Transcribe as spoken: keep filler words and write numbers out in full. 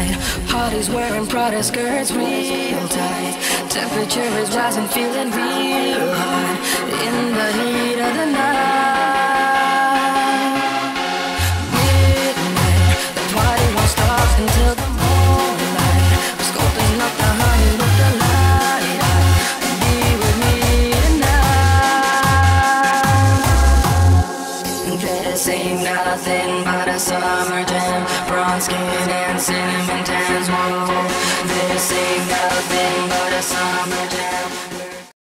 Midnight, parties wearing Prada skirts real tight. Temperature is rising, feeling real hot in the heat of the night. Midnight, the party won't stop until the moonlight. We're scoping up the honey with the light. Be with me tonight. This ain't nothing but a summer jam. Bronze skin and cinnamon tans. Whoa, this ain't nothing but a summer jam.